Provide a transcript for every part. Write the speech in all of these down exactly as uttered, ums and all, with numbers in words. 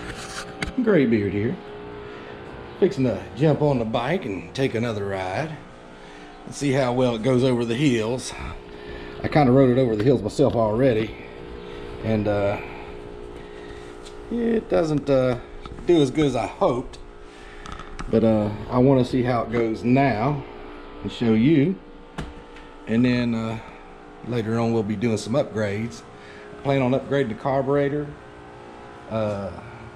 Graybeard here. Fixing to jump on the bike and take another ride and see how well it goes over the hills. I kind of rode it over the hills myself already, and uh, it doesn't uh, do as good as I hoped, but uh, I want to see how it goes now and show you, and then uh, later on we'll be doing some upgrades. I plan on upgrading the carburetor, uh,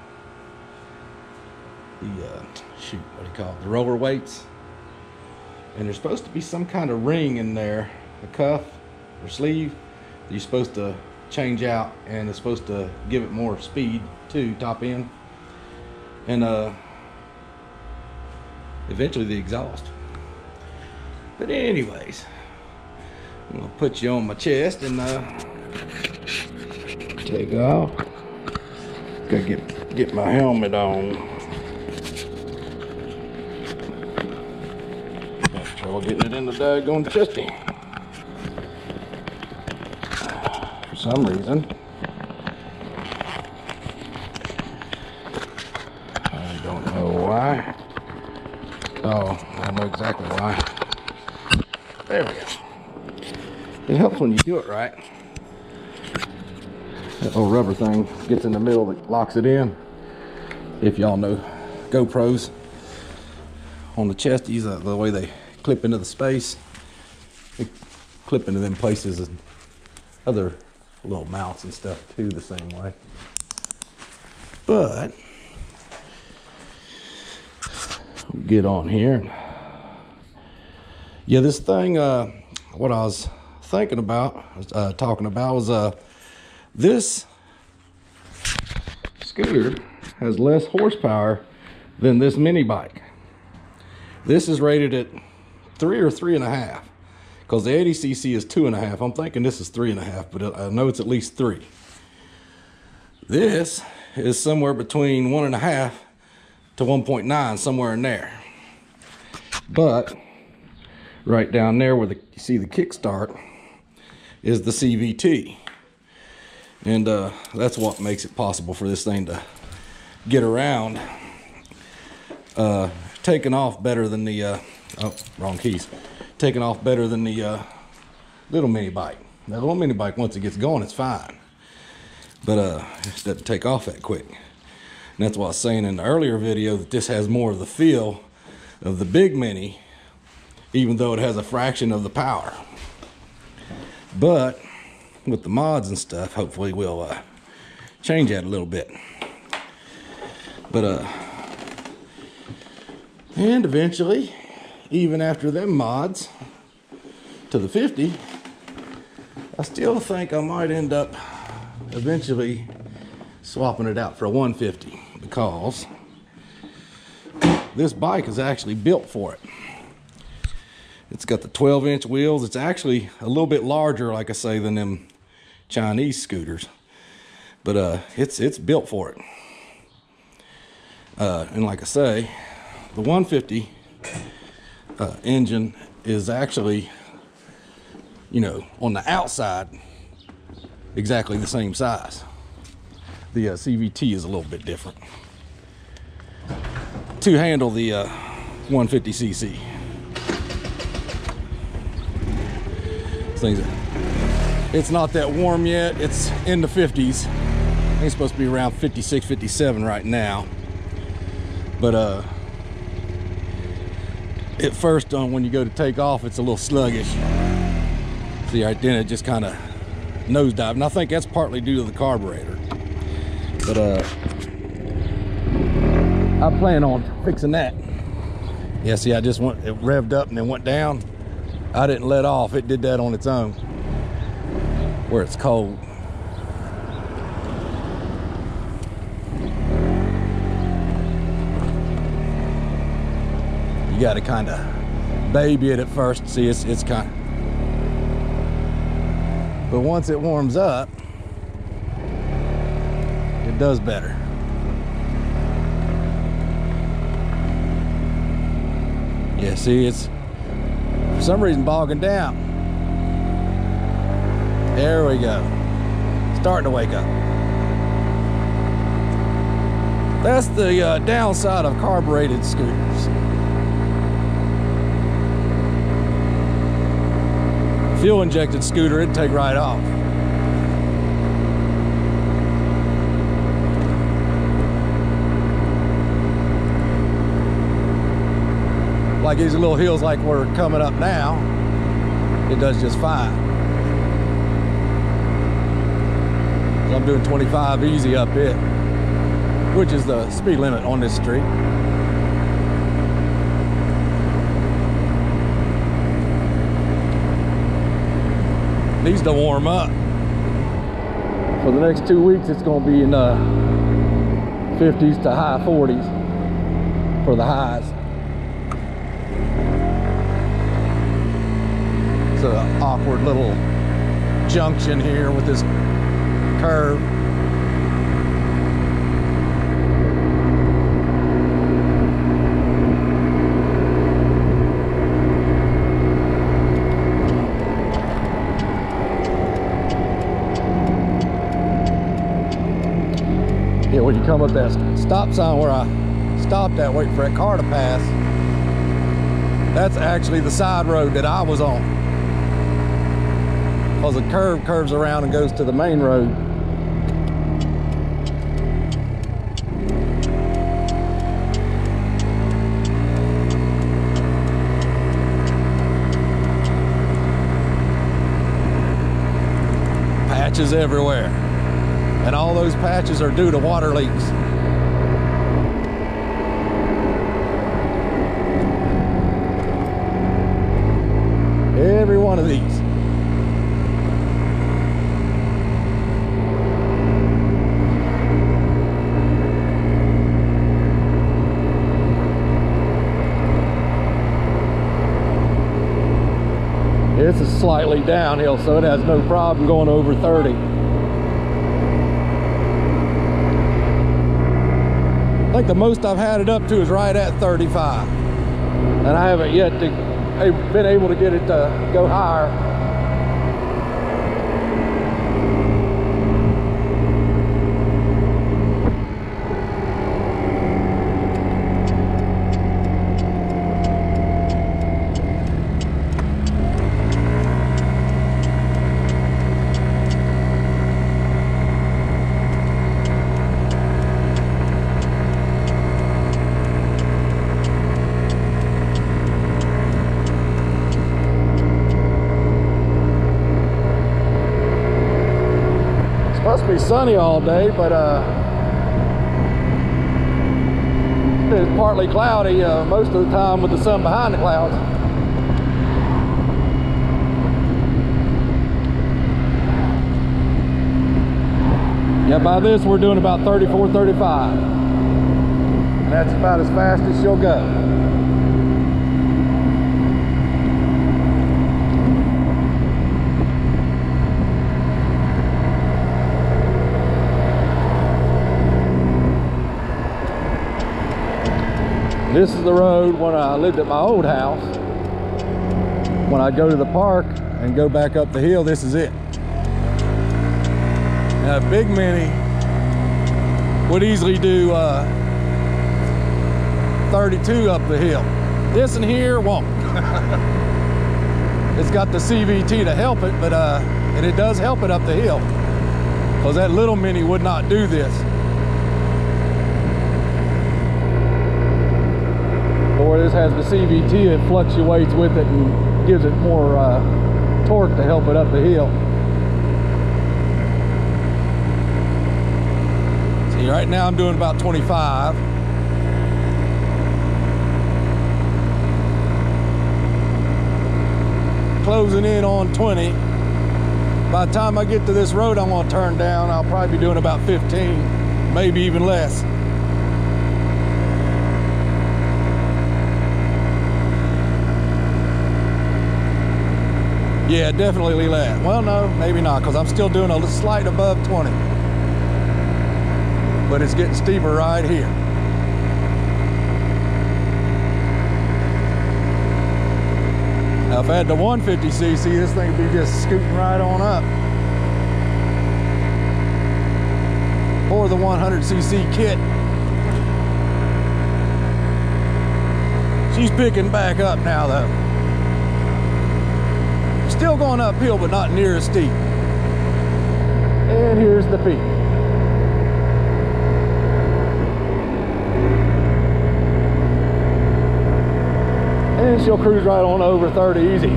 the uh, shoot, what do you call it, the roller weights, and there's supposed to be some kind of ring in there, a cuff or sleeve that you're supposed to change out, and it's supposed to give it more speed too, top end, and uh, eventually the exhaust. But anyways, I'm gonna put you on my chest and uh, take off. Gotta get get my helmet on. Have trouble getting it in the daggone chesty for some reason. I don't know why. Oh, I know exactly why. There we go. It helps when you do it right. That little rubber thing gets in the middle that locks it in. If y'all know GoPros, on the chesties, uh, the way they clip into the space, they clip into them places, and other little mounts and stuff too the same way. But we'll get on here. Yeah, this thing, uh, what I was thinking about, uh, talking about was uh, this scooter has less horsepower than this mini bike. This is rated at three or three and a half, because the eighty c c is two and a half. I'm thinking this is three and a half, but I know it's at least three. This is somewhere between one and a half to one point nine, somewhere in there. But right down there where the, you see the kickstart is the C V T, and uh, that's what makes it possible for this thing to get around, uh, taking off better than the uh, oh, wrong keys, taking off better than the uh, little mini bike. Now, the little mini bike, once it gets going, it's fine, but uh, it doesn't take off that quick. And that's what I was saying in the earlier video, that this has more of the feel of the big mini, even though it has a fraction of the power. But with the mods and stuff, hopefully we'll uh, change that a little bit. But uh, and eventually, even after them mods to the fifty, I still think I might end up eventually swapping it out for a one fifty, because this bike is actually built for it. It's got the twelve inch wheels. It's actually a little bit larger, like I say, than them Chinese scooters, but uh, it's it's built for it. Uh, and like I say, the one fifty uh, engine is actually, you know, on the outside exactly the same size. The uh, C V T is a little bit different to handle the uh, one fifty c c. Things, it's not that warm yet. It's in the fifties. I think it's supposed to be around fifty-six, fifty-seven right now. But uh, at first, on when you go to take off, it's a little sluggish. See, right then it just kind of nosedive, and I think that's partly due to the carburetor. But uh, I plan on fixing that. Yeah, see, I just went, it revved up and then went down. I didn't let off, it did that on its own where it's cold. You got to kind of baby it at first. See, it's it's kind of, but once it warms up, it does better. Yeah, see, it's for some reason bogging down. There we go. Starting to wake up. That's the uh, downside of carbureted scooters. Fuel injected scooter, it'd take right off. Like these little hills like we're coming up now, it does just fine. So I'm doing twenty-five easy up it, which is the speed limit on this street. Needs to warm up. For the next two weeks, it's going to be in the fifties to high forties for the highs. It's an awkward little junction here with this curve. Yeah, when you come up that stop sign where I stopped at waiting for that car to pass, that's actually the side road that I was on. Because the curve curves around and goes to the main road. Patches everywhere. And all those patches are due to water leaks. Every one of these. This is slightly downhill, so it has no problem going over thirty. I think the most I've had it up to is right at thirty-five. And I haven't yet to, been able to get it to go higher. Supposed to be sunny all day, but uh, it's partly cloudy uh, most of the time with the sun behind the clouds. Yeah, by this we're doing about thirty-four, thirty-five. And that's about as fast as she'll go. This is the road when I lived at my old house. When I go to the park and go back up the hill, this is it. And a big Mini would easily do uh, thirty-two up the hill. This in here won't. It's got the C V T to help it, but uh, and it does help it up the hill. Because that little Mini would not do this. Where this has the C V T, it fluctuates with it and gives it more uh, torque to help it up the hill. See, right now I'm doing about twenty-five. Closing in on twenty. By the time I get to this road I'm going to turn down, I'll probably be doing about fifteen, maybe even less. Yeah, definitely less. Well, no, maybe not, because I'm still doing a slight above twenty. But it's getting steeper right here. Now, if I had the one fifty C C, this thing would be just scooting right on up. Or the one hundred C C kit. She's picking back up now though. Still going uphill, but not near as steep. And here's the peak. And she'll cruise right on over thirty easy.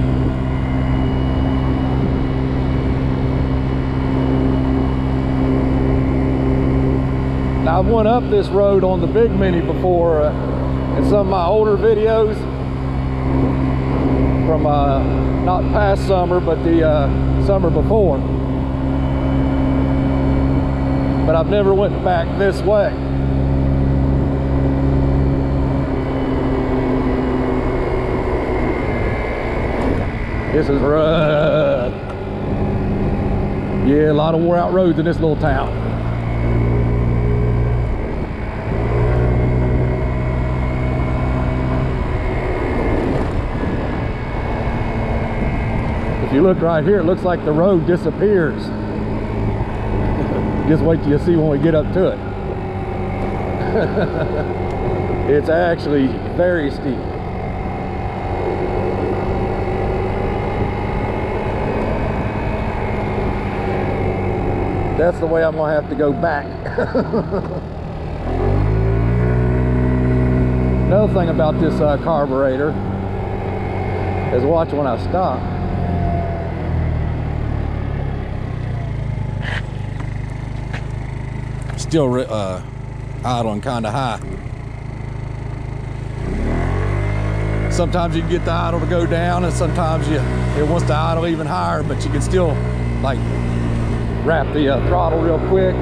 Now, I've went up this road on the big Mini before uh, in some of my older videos from uh, not past summer, but the uh, summer before. But I've never went back this way. This is rough. Yeah, a lot of wore out roads in this little town. If you look right here, it looks like the road disappears. Just wait till you see when we get up to it. It's actually very steep. That's the way I'm gonna have to go back. Another thing about this uh, carburetor is watch when I stop. Still uh, idling kind of high. Sometimes you can get the idle to go down, and sometimes you it wants to idle even higher, but you can still like wrap the uh, throttle real quick,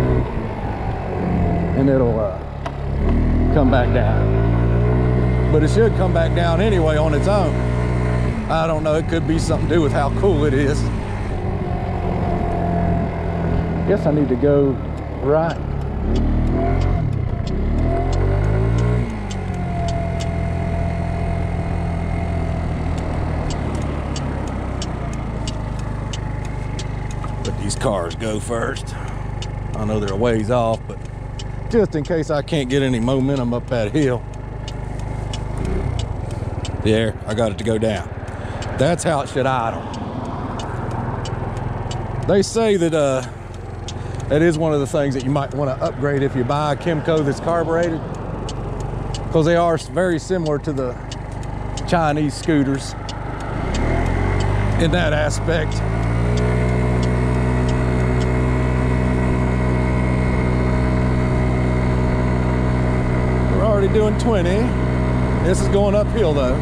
and it'll uh, come back down. But it should come back down anyway on its own. I don't know, it could be something to do with how cool it is. Guess I need to go right. Let these cars go first. I know they're a ways off, but just in case I can't get any momentum up that hill. There, I got it to go down. That's how it should idle. They say that uh, that is one of the things that you might want to upgrade if you buy a Kymco that's carbureted, because they are very similar to the Chinese scooters in that aspect. We're already doing twenty. This is going uphill though.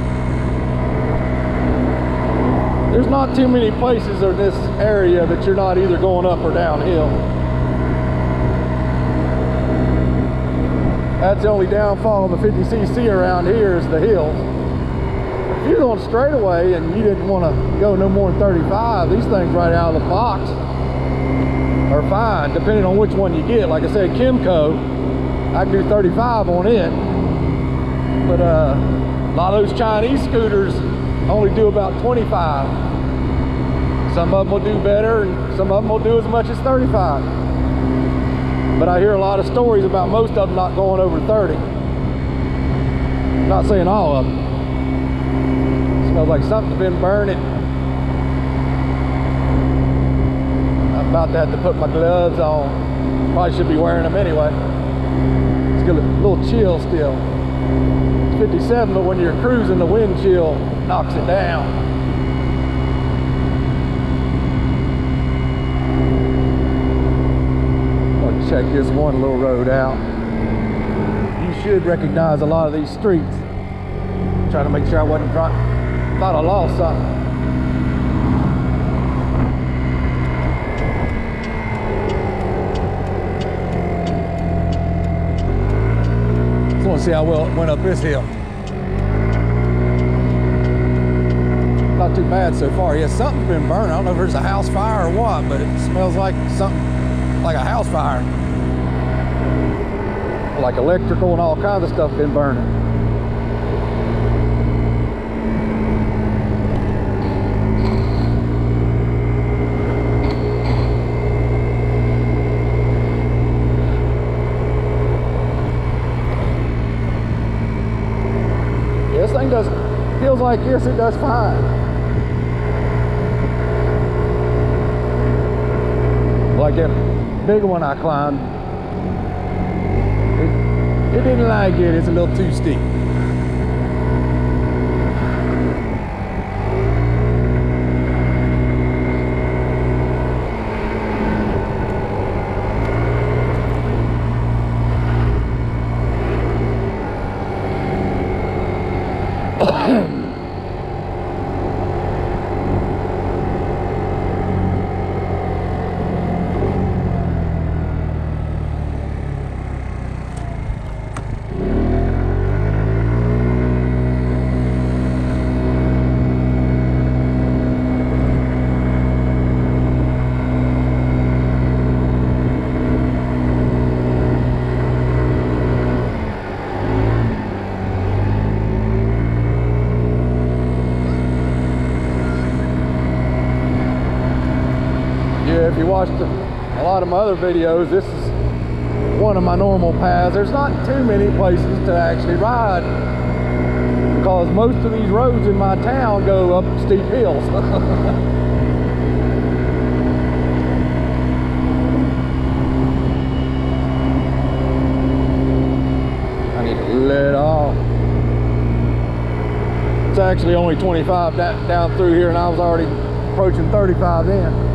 There's not too many places in this area that you're not either going up or downhill. That's the only downfall of the fifty C C around here is the hills. If you're going straight away and you didn't want to go no more than thirty-five, these things right out of the box are fine, depending on which one you get. Like I said, Kymco, I can do thirty-five on it. But uh, a lot of those Chinese scooters only do about twenty-five. Some of them will do better, and some of them will do as much as thirty-five. But I hear a lot of stories about most of them not going over thirty. I'm not saying all of them. It smells like something's been burning. I'm about to have to put my gloves on. Probably should be wearing them anyway. It's got a little chill still. It's fifty-seven, but when you're cruising, the wind chill knocks it down. Check this one little road out. You should recognize a lot of these streets. I'm trying to make sure I wasn't drunk. Thought I lost something. Just want to see how well it went up this hill. Not too bad so far. Yeah, something's been burning. I don't know if there's a house fire or what, but it smells like something like a house fire. Like electrical and all kinds of stuff been burning. feels like this, it does fine. Like that big one I climbed, it, it didn't like it, it's a little too steep. If you watched a lot of my other videos, this is one of my normal paths. There's not too many places to actually ride because most of these roads in my town go up steep hills. I need to let off. It's actually only twenty-five down through here and I was already approaching thirty-five in.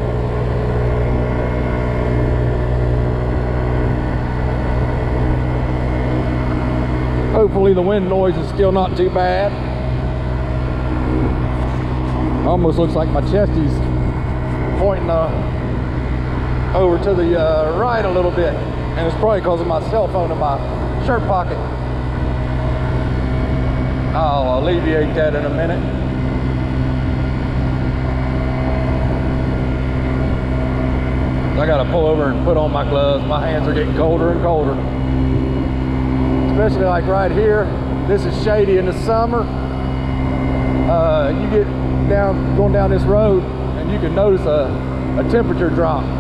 Hopefully the wind noise is still not too bad. Almost looks like my chesties pointing uh, over to the uh, right a little bit. And it's probably because of my cell phone in my shirt pocket. I'll alleviate that in a minute. I gotta pull over and put on my gloves. My hands are getting colder and colder. Especially like right here, this is shady in the summer. Uh, you get down, going down this road and you can notice a, a temperature drop.